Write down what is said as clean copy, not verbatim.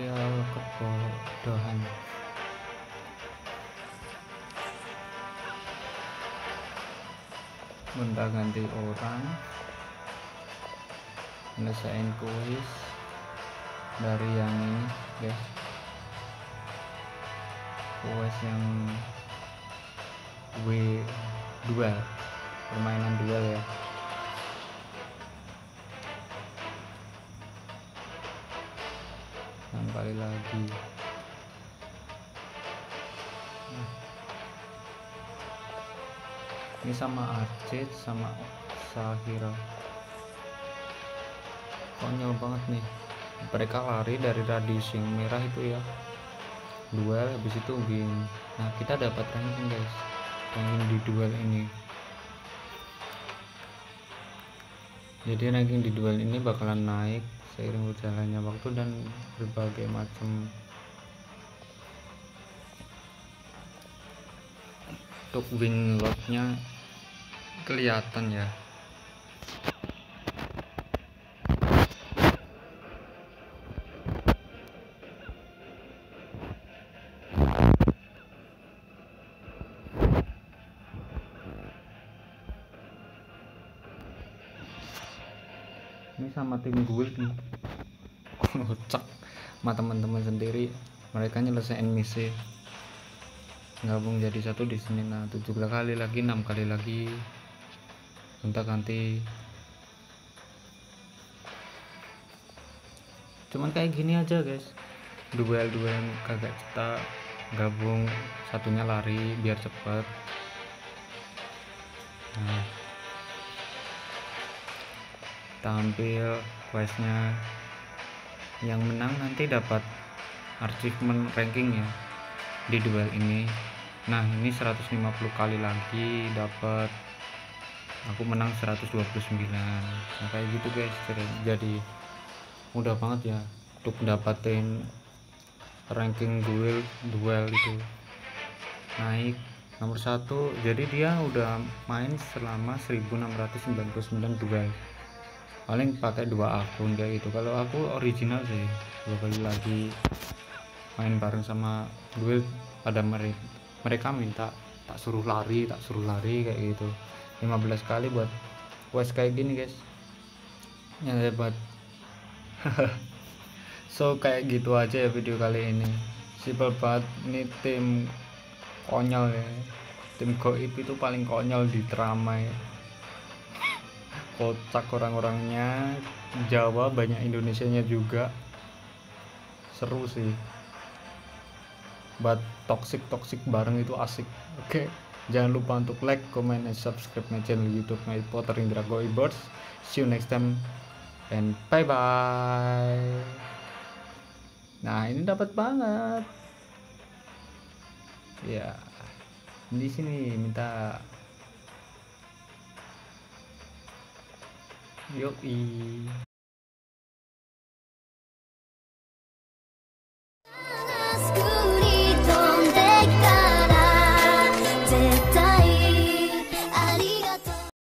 tutorial kebodohan. Gonta ganti orang, nyelesain kuis dari yang ini guys, kuis yang duel, permainan duel ya. Yang kali lagi. Ini sama Arcade sama Shahira, konyol banget nih. Mereka lari dari radius yang merah itu ya, duel habis itu win. Nah kita dapat ranking guys, ranking di duel ini. Jadi ranking di duel ini bakalan naik seiring berjalannya waktu dan berbagai macam. Untuk win lotnya kelihatan ya. Ini sama tim guild nih, kocak sama teman-teman sendiri, mereka nyelesain misi gabung jadi satu di sini. Nah 7 kali lagi, 6 kali lagi, gonta ganti. Cuman kayak gini aja guys, duel kagak cetak, gabung satunya lari biar cepet. Nah tampil questnya, yang menang nanti dapat achievement ranking ya di duel ini. Nah ini 150 kali lagi dapat, aku menang 129. Nah kayak gitu guys, jadi mudah banget ya untuk dapatin ranking duel itu naik nomor 1. Jadi dia udah main selama 1699 duel, paling pakai 2 akun kayak gitu. Kalau aku original sih 2 kali lagi main bareng sama duel, pada mereka minta tak suruh lari kayak gitu. 15 kali buat quest kayak gini guys, yang hebat. So kayak gitu aja ya video kali ini, simple banget. Ini tim konyol ya, tim goib itu paling konyol di Teramai. Kocak orang-orangnya, Jawa banyak Indonesianya juga, seru sih. Buat toxic bareng itu asik. Oke, jangan lupa untuk like, comment, and subscribe my channel YouTube my Potter Indra Goibers. See you next time and bye bye. Nah ini dapat banget ya, di sini minta yoi.